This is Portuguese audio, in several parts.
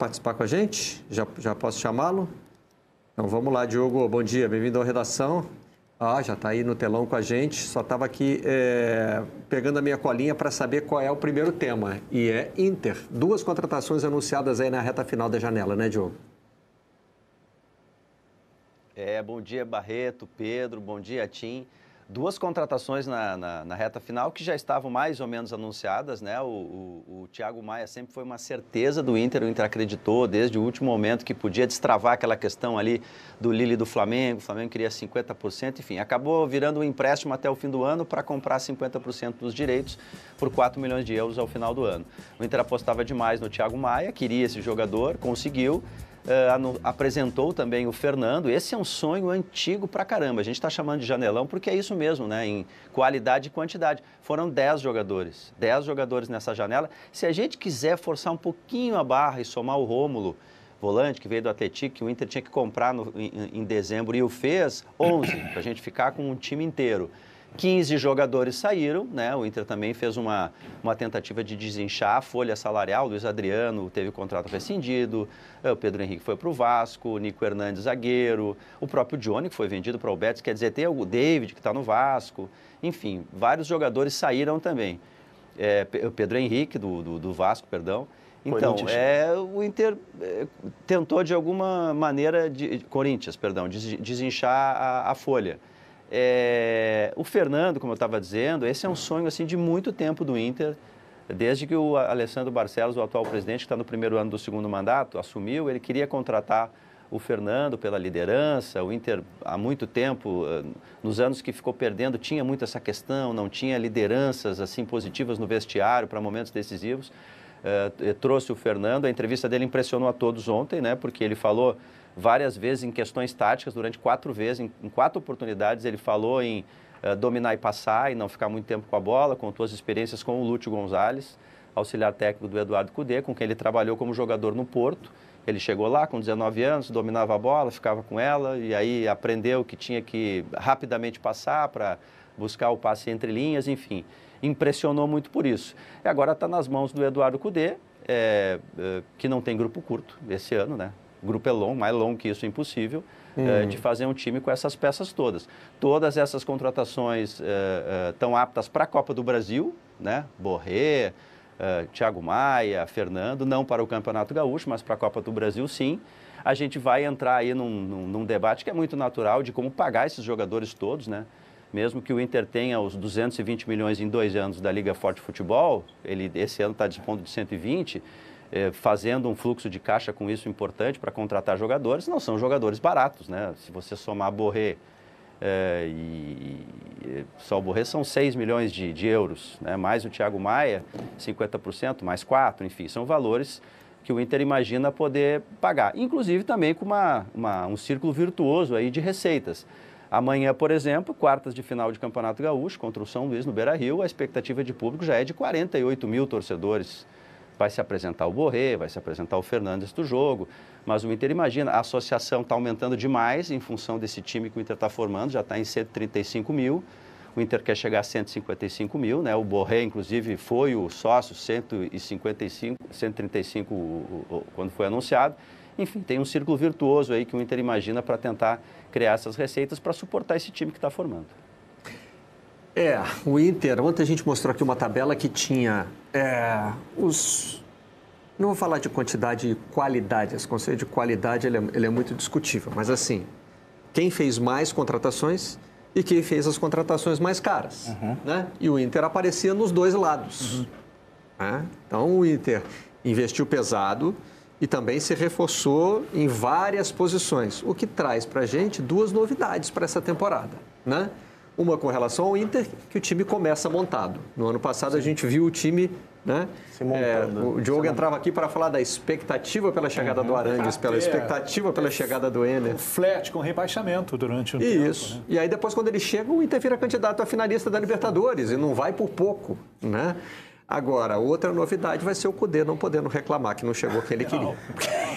participar com a gente? Já posso chamá-lo? Então vamos lá, Diogo. Bom dia, bem-vindo à redação. Já está aí no telão com a gente. Só estava aqui pegando a minha colinha para saber qual é o primeiro tema. E é Inter. 2 contratações anunciadas aí na reta final da janela, né, Diogo? Bom dia, Barreto, Pedro, bom dia, Tim. 2 contratações na reta final que já estavam mais ou menos anunciadas, né? O Thiago Maia sempre foi uma certeza do Inter, o Inter acreditou desde o último momento que podia destravar aquela questão ali do Lille do Flamengo, o Flamengo queria 50%, enfim, acabou virando um empréstimo até o fim do ano para comprar 50% dos direitos por 4 milhões de euros ao final do ano. O Inter apostava demais no Thiago Maia, queria esse jogador, conseguiu. Apresentou também o Fernando. Esse é um sonho antigo pra caramba. A gente está chamando de janelão porque é isso mesmo, né? Em qualidade e quantidade. Foram 10 jogadores. 10 jogadores nessa janela. Se a gente quiser forçar um pouquinho a barra e somar o Rômulo, volante que veio do Atlético, que o Inter tinha que comprar em dezembro e o fez, 11, para a gente ficar com um time inteiro. 15 jogadores saíram, né? O Inter também fez uma tentativa de desinchar a folha salarial. O Luiz Adriano teve o contrato rescindido, o Pedro Henrique foi para o Vasco, o Nico Hernandes, zagueiro, o próprio Johnny, que foi vendido para o Betis, quer dizer, tem o David, que está no Vasco, enfim, vários jogadores saíram também. O Pedro Henrique, do Vasco, perdão. Então, o Inter tentou de alguma maneira, Corinthians, perdão, desinchar a folha. O Fernando, como eu estava dizendo, esse é um sonho assim, de muito tempo do Inter, desde que o Alessandro Barcelos, o atual presidente, que está no primeiro ano do segundo mandato, assumiu, ele queria contratar o Fernando pela liderança. O Inter, há muito tempo, nos anos que ficou perdendo, tinha muito essa questão, não tinha lideranças assim positivas no vestiário para momentos decisivos. Trouxe o Fernando, a entrevista dele impressionou a todos ontem, né, porque ele falou várias vezes em questões táticas, durante 4 vezes, em 4 oportunidades, ele falou em dominar e passar e não ficar muito tempo com a bola, contou as experiências com o Lúcio Gonzalez, auxiliar técnico do Eduardo Cudê, com quem ele trabalhou como jogador no Porto. Ele chegou lá com 19 anos, dominava a bola, ficava com ela e aí aprendeu que tinha que rapidamente passar para buscar o passe entre linhas, enfim. Impressionou muito por isso. E agora está nas mãos do Eduardo Cudê, que não tem grupo curto esse ano, né? O grupo é longo, mais longo que isso é impossível, de fazer um time com essas peças todas. Todas essas contratações estão aptas para a Copa do Brasil, né? Borré, Thiago Maia, Fernando, não para o Campeonato Gaúcho, mas para a Copa do Brasil, sim. A gente vai entrar aí num debate que é muito natural de como pagar esses jogadores todos, né? Mesmo que o Inter tenha os 220 milhões em 2 anos da Liga Forte Futebol, ele esse ano está dispondo de 120, fazendo um fluxo de caixa com isso importante para contratar jogadores. Não são jogadores baratos, né? Se você somar Borré só o Borré são 6 milhões de euros, né? Mais o Thiago Maia, 50%, mais 4, enfim, são valores que o Inter imagina poder pagar. Inclusive também com um círculo virtuoso aí de receitas. Amanhã, por exemplo, quartas de final de Campeonato Gaúcho contra o São Luís no Beira-Rio, a expectativa de público já é de 48 mil torcedores. Vai se apresentar o Borré, vai se apresentar o Fernandes do jogo, mas o Inter imagina, a associação está aumentando demais em função desse time que o Inter está formando, já está em 135 mil, o Inter quer chegar a 155 mil, né? O Borré, inclusive, foi o sócio 135 quando foi anunciado. Enfim, tem um círculo virtuoso aí que o Inter imagina para tentar criar essas receitas para suportar esse time que está formando. O Inter, ontem a gente mostrou aqui uma tabela que tinha não vou falar de quantidade e qualidade, esse conceito de qualidade ele é muito discutível, mas assim, quem fez mais contratações e quem fez as contratações mais caras, né? E o Inter aparecia nos dois lados. Né? Então o Inter investiu pesado e também se reforçou em várias posições, o que traz para a gente 2 novidades para essa temporada, né? Uma com relação ao Inter, que o time começa montado. No ano passado a gente viu o time, né? Se montando. O Diogo entrava aqui para falar da expectativa pela chegada do Arangues, pela expectativa pela chegada do Ener. Um flat com rebaixamento durante um tempo. Isso. Né? E aí depois quando ele chega, o Inter vira candidato a finalista da Libertadores e não vai por pouco, né? Agora, outra novidade vai ser o Cudê não podendo reclamar que não chegou o que ele queria.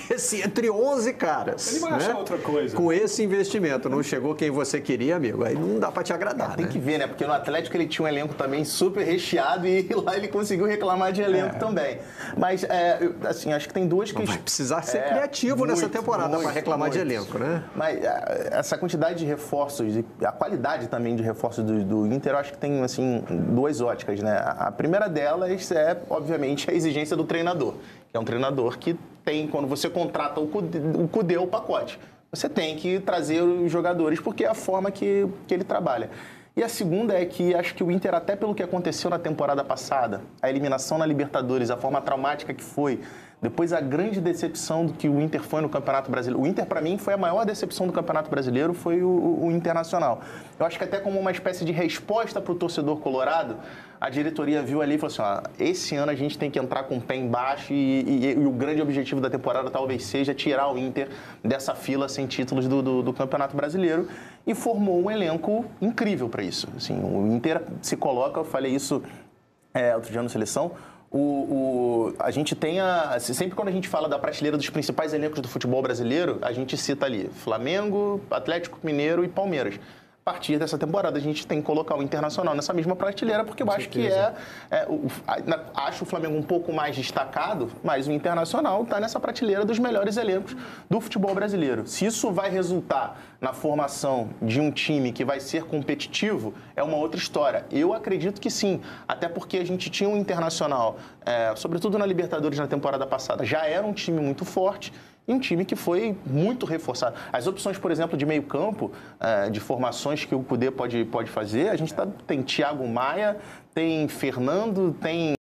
entre 11 caras. Ele vai achar outra coisa. Com esse investimento, não chegou quem você queria, amigo. Aí não dá para te agradar, Tem que ver, né? Porque no Atlético ele tinha um elenco também super recheado e lá ele conseguiu reclamar de elenco também. Mas, assim, acho que tem duas questões. Vai precisar ser criativo nessa temporada para reclamar de elenco, né? Mas essa quantidade de reforços, a qualidade também de reforços do Inter, eu acho que tem, assim, duas óticas, né? A primeira delas é, obviamente, a exigência do treinador. Que é um treinador que tem, quando você contrata o Cudê, o pacote. Você tem que trazer os jogadores, porque é a forma que ele trabalha. E a segunda é que acho que o Inter, até pelo que aconteceu na temporada passada, a eliminação na Libertadores, a forma traumática que foi, depois a grande decepção do que o Inter foi no Campeonato Brasileiro. O Inter, para mim, foi a maior decepção do Campeonato Brasileiro, foi o Internacional. Eu acho que até como uma espécie de resposta para o torcedor colorado, a diretoria viu ali e falou assim, esse ano a gente tem que entrar com o pé embaixo e o grande objetivo da temporada talvez seja tirar o Inter dessa fila sem títulos do Campeonato Brasileiro e formou um elenco incrível para isso. Assim, o Inter se coloca, eu falei isso outro dia na seleção, a gente tem sempre quando a gente fala da prateleira dos principais elencos do futebol brasileiro, a gente cita ali Flamengo, Atlético Mineiro e Palmeiras. A partir dessa temporada, a gente tem que colocar o Internacional nessa mesma prateleira, porque eu acho que acho o Flamengo um pouco mais destacado, mas o Internacional está nessa prateleira dos melhores elencos do futebol brasileiro. Se isso vai resultar na formação de um time que vai ser competitivo, é uma outra história. Eu acredito que sim, até porque a gente tinha um Internacional, sobretudo na Libertadores na temporada passada, já era um time muito forte, e um time que foi muito reforçado. As opções, por exemplo, de meio campo, de formações que o Cudê pode fazer, a gente tem Thiago Maia, tem Fernando, tem...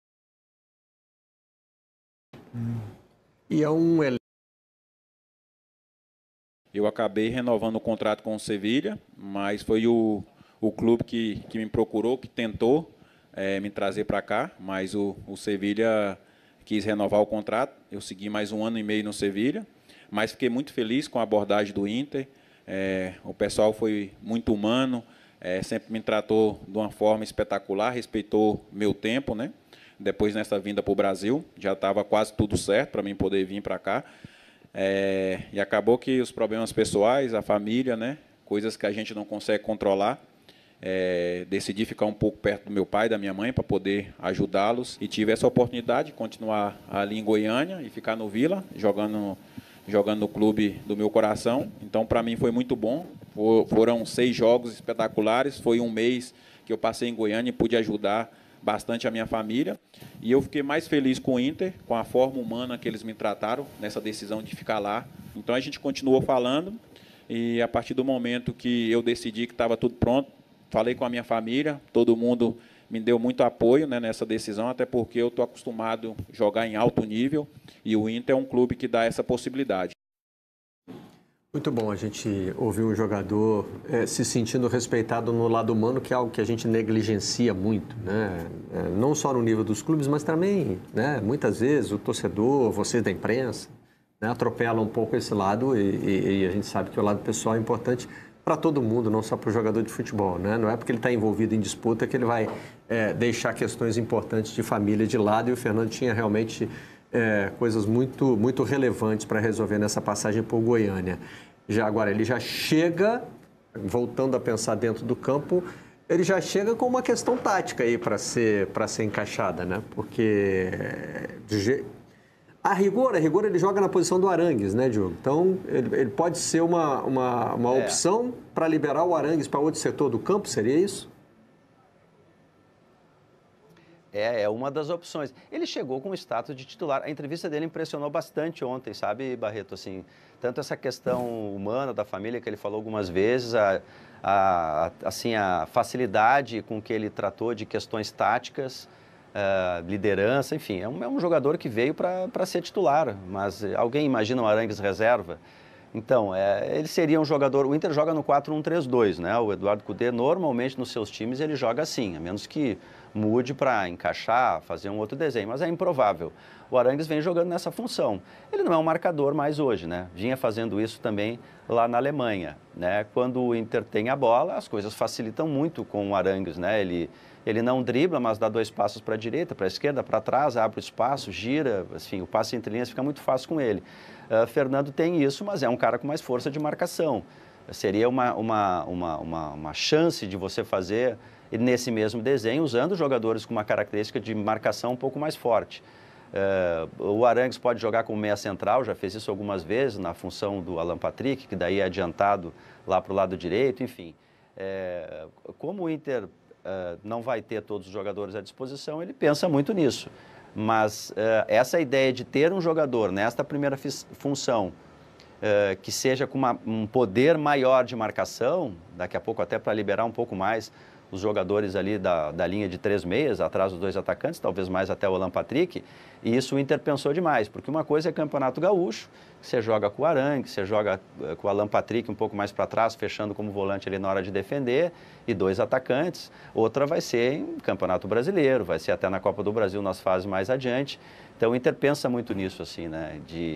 E é um elenco. Eu acabei renovando o contrato com o Sevilha, mas foi o clube que me procurou, que tentou me trazer para cá, mas o Sevilha quis renovar o contrato. Eu segui mais 1 ano e meio no Sevilha, mas fiquei muito feliz com a abordagem do Inter. O pessoal foi muito humano, sempre me tratou de uma forma espetacular, respeitou meu tempo, né? Depois, nessa vinda para o Brasil, já estava quase tudo certo para mim poder vir para cá. E acabou que os problemas pessoais, a família, né? Coisas que a gente não consegue controlar, decidi ficar um pouco perto do meu pai e da minha mãe para poder ajudá-los e tive essa oportunidade de continuar ali em Goiânia e ficar no Vila, jogando no clube do meu coração. Então, para mim, foi muito bom. Foram 6 jogos espetaculares, foi um mês que eu passei em Goiânia e pude ajudar bastante a minha família. E eu fiquei mais feliz com o Inter, com a forma humana que eles me trataram nessa decisão de ficar lá. Então, a gente continuou falando e, a partir do momento que eu decidi que estava tudo pronto, falei com a minha família, todo mundo me deu muito apoio, né, nessa decisão, até porque eu estou acostumado a jogar em alto nível e o Inter é um clube que dá essa possibilidade. Muito bom a gente ouvir um jogador se sentindo respeitado no lado humano, que é algo que a gente negligencia muito, né? Não só no nível dos clubes, mas também, né, muitas vezes o torcedor, vocês da imprensa, né, atropelam um pouco esse lado e a gente sabe que o lado pessoal é importante para todo mundo, não só para o jogador de futebol, né? Não é porque ele está envolvido em disputa que ele vai deixar questões importantes de família de lado, e o Fernando tinha realmente coisas muito, muito relevantes para resolver nessa passagem por Goiânia. Agora, ele já chega, voltando a pensar dentro do campo, ele já chega com uma questão tática aí para ser encaixada, né? Porque a rigor ele joga na posição do Arangues, né, Diogo? Então, ele pode ser uma opção para liberar o Arangues para outro setor do campo, seria isso? É uma das opções. Ele chegou com o status de titular. A entrevista dele impressionou bastante ontem, sabe, Barreto? Assim, tanto essa questão humana da família que ele falou algumas vezes, assim, a facilidade com que ele tratou de questões táticas, liderança, enfim, é um jogador que veio para ser titular, mas alguém imagina o Arangues reserva? Então, ele seria um jogador... O Inter joga no 4-1-3-2, né? O Eduardo Cudê, normalmente, nos seus times, ele joga assim, a menos que mude para encaixar, fazer um outro desenho, mas é improvável. O Arangues vem jogando nessa função. Ele não é um marcador mais hoje, né? Vinha fazendo isso também lá na Alemanha, né? Quando o Inter tem a bola, as coisas facilitam muito com o Arangues, né? Ele Ele não dribla, mas dá 2 passos para a direita, para a esquerda, para trás, abre o espaço, gira, assim, o passe entre linhas fica muito fácil com ele. Fernando tem isso, mas é um cara com mais força de marcação. Seria uma chance de você fazer nesse mesmo desenho, usando jogadores com uma característica de marcação um pouco mais forte. O Arangues pode jogar como meia central, já fez isso algumas vezes, na função do Alan Patrick, que daí é adiantado lá para o lado direito, enfim. Como o Inter não vai ter todos os jogadores à disposição, ele pensa muito nisso. Mas essa ideia de ter um jogador nesta primeira função, que seja com um poder maior de marcação, daqui a pouco até para liberar um pouco mais os jogadores ali da linha de 3 meias, atrás dos 2 atacantes, talvez mais até o Alan Patrick, e isso o Inter pensou demais, porque uma coisa é Campeonato Gaúcho, que você joga com o Arangue, você joga com o Alan Patrick um pouco mais para trás, fechando como volante ali na hora de defender, e 2 atacantes. Outra vai ser em Campeonato Brasileiro, vai ser até na Copa do Brasil nas fases mais adiante. Então o Inter pensa muito nisso, assim, né,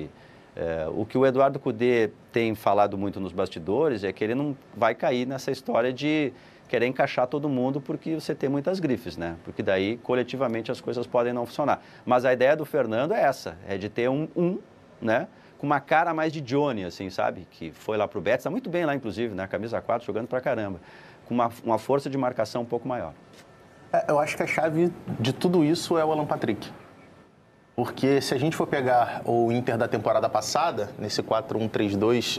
o que o Eduardo Cudê tem falado muito nos bastidores é que ele não vai cair nessa história de querer encaixar todo mundo porque você tem muitas grifes, né? Porque daí, coletivamente, as coisas podem não funcionar. Mas a ideia do Fernando é essa, é de ter né? Com uma cara mais de Johnny, assim, sabe? Que foi lá pro Betis, está muito bem lá, inclusive, né? Camisa 4, jogando pra caramba. Com uma força de marcação um pouco maior. Eu acho que a chave de tudo isso é o Alan Patrick. Porque se a gente for pegar o Inter da temporada passada, nesse 4-1-3-2,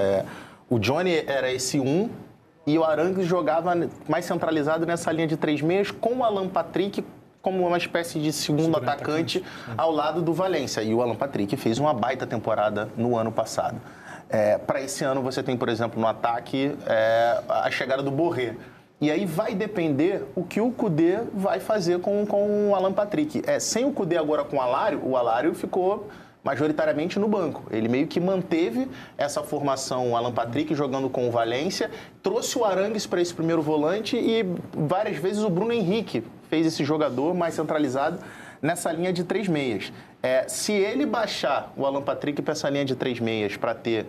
o Johnny era esse 1 e o Arangues jogava mais centralizado nessa linha de 3 meias com o Alan Patrick como uma espécie de segundo atacante ao lado do Valência. E o Alan Patrick fez uma baita temporada no ano passado. Para esse ano você tem, por exemplo, no ataque a chegada do Borré. E aí vai depender o que o Cudê vai fazer com o Alan Patrick. Sem o Cudê agora com o Alário ficou majoritariamente no banco. Ele meio que manteve essa formação, o Alan Patrick jogando com o Valência, trouxe o Arangues para esse primeiro volante e várias vezes o Bruno Henrique fez esse jogador mais centralizado nessa linha de 3 meias. Se ele baixar o Alan Patrick para essa linha de 3 meias para ter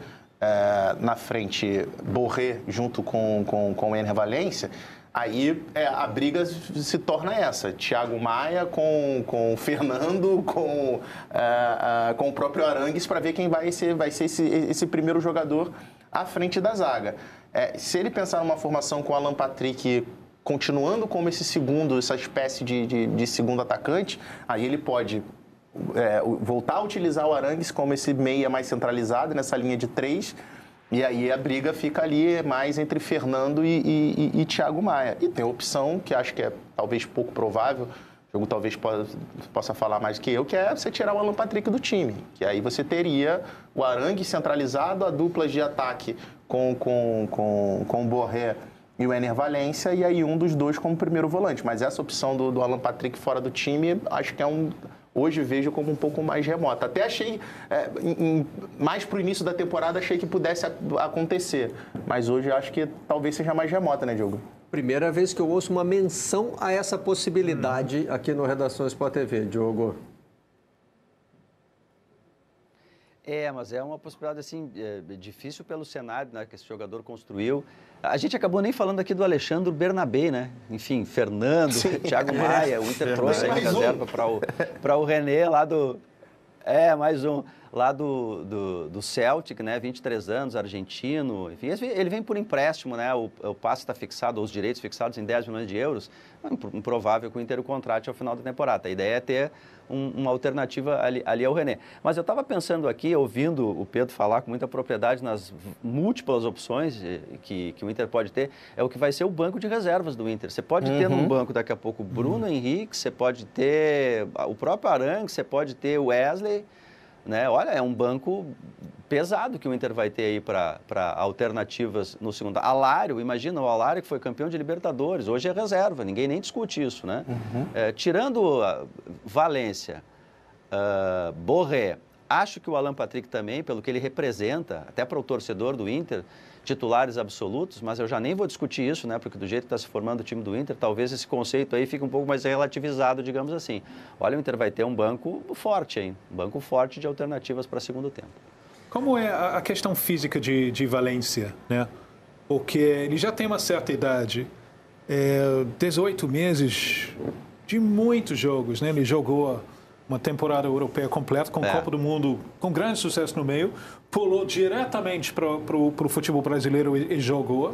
na frente Borré junto com o Ener Valência, aí a briga se torna essa. Thiago Maia com o Fernando, com o próprio Arangues, para ver quem vai ser esse primeiro jogador à frente da zaga. Se ele pensar numa formação com o Alan Patrick continuando como essa espécie de segundo atacante, aí ele pode voltar a utilizar o Arangues como esse meia mais centralizado nessa linha de 3, e aí a briga fica ali mais entre Fernando e Thiago Maia. E tem a opção, que acho que é talvez pouco provável, o jogo talvez possa falar mais que eu, que é você tirar o Alan Patrick do time. Que aí você teria o Arangues centralizado, a dupla de ataque com o Borré e o Ener Valência, e aí um dos dois como primeiro volante. Mas essa opção do Alan Patrick fora do time, acho que hoje vejo como um pouco mais remota. Até achei, mais para o início da temporada, achei que pudesse acontecer. Mas hoje acho que talvez seja mais remota, né, Diogo? Primeira vez que eu ouço uma menção a essa possibilidade aqui no Redação Sport TV, Diogo. Mas é uma possibilidade, assim, difícil pelo cenário, né, que esse jogador construiu. A gente acabou nem falando aqui do Alexandre Bernabé, né? Enfim, Fernando, Thiago Maia, o Inter trouxe aí reserva para o René lá do... mais um. Lá do Celtic, né? 23 anos, argentino. Enfim, ele vem por empréstimo, né? O passe está fixado, os direitos fixados em 10 milhões de euros. É improvável que o Inter o contrate ao final da temporada. A ideia é ter uma alternativa ali ao René. Mas eu estava pensando aqui, ouvindo o Pedro falar com muita propriedade nas múltiplas opções que o Inter pode ter, é o que vai ser o banco de reservas do Inter. Você pode ter num banco daqui a pouco o Bruno Henrique, você pode ter o próprio Arangues, você pode ter o Wesley, né? Olha, é um banco pesado que o Inter vai ter aí para alternativas no segundo. Alário, imagina, o Alário que foi campeão de Libertadores, hoje é reserva, ninguém nem discute isso, né? Tirando Valência, Borré, acho que o Alan Patrick também, pelo que ele representa, até para o torcedor do Inter, titulares absolutos, mas eu já nem vou discutir isso, né? Porque do jeito que está se formando o time do Inter, talvez esse conceito aí fique um pouco mais relativizado, digamos assim. Olha, o Inter vai ter um banco forte, hein? Um banco forte de alternativas para segundo tempo. Como é a questão física de Valência, né? Porque ele já tem uma certa idade. 18 meses de muitos jogos, né? Ele jogou uma temporada europeia completa, com Copa do Mundo, com grande sucesso no meio, pulou diretamente para o futebol brasileiro e jogou.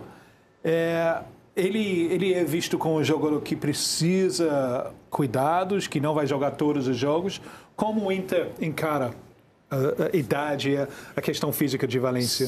Ele é visto como um jogador que precisa cuidados, que não vai jogar todos os jogos. Como o Inter encara a idade e a questão física de Valência?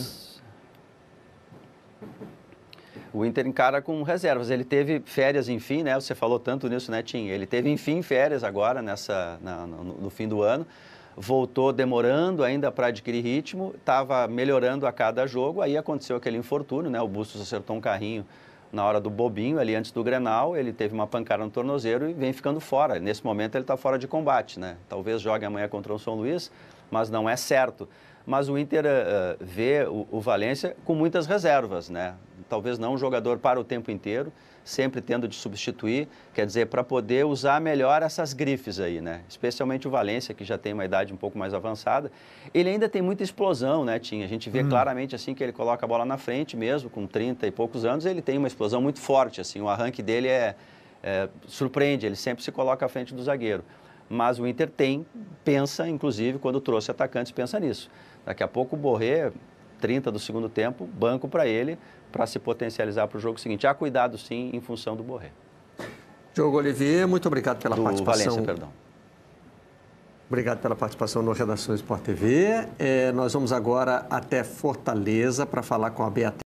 O Inter encara com reservas. Ele teve férias, enfim, né? Você falou tanto nisso, né, Tim? Ele teve, enfim, férias agora, no fim do ano. Voltou demorando ainda para adquirir ritmo, estava melhorando a cada jogo. Aí aconteceu aquele infortúnio, né? O Bustos acertou um carrinho na hora do bobinho, ali antes do Grenal. Ele teve uma pancada no tornozelo e vem ficando fora. Nesse momento ele está fora de combate, né? Talvez jogue amanhã contra o São Luís, mas não é certo. Mas o Inter vê o Valência com muitas reservas, né? Talvez não um jogador para o tempo inteiro, sempre tendo de substituir, quer dizer, para poder usar melhor essas grifes aí, né? Especialmente o Valência, que já tem uma idade um pouco mais avançada. Ele ainda tem muita explosão, né, Tim? A gente vê claramente, assim, que ele coloca a bola na frente mesmo, com 30 e poucos anos, ele tem uma explosão muito forte, assim, o arranque dele surpreende, ele sempre se coloca à frente do zagueiro. Mas o Inter pensa, inclusive, quando trouxe atacantes, pensa nisso. Daqui a pouco o Borré, 30 do segundo tempo, banco para ele, para se potencializar para o jogo seguinte. Há cuidado, sim, em função do Borré. Diogo Olivier, muito obrigado pela participação. Valência, perdão. Obrigado pela participação no Redação Sport TV. Nós vamos agora até Fortaleza para falar com a Beatriz.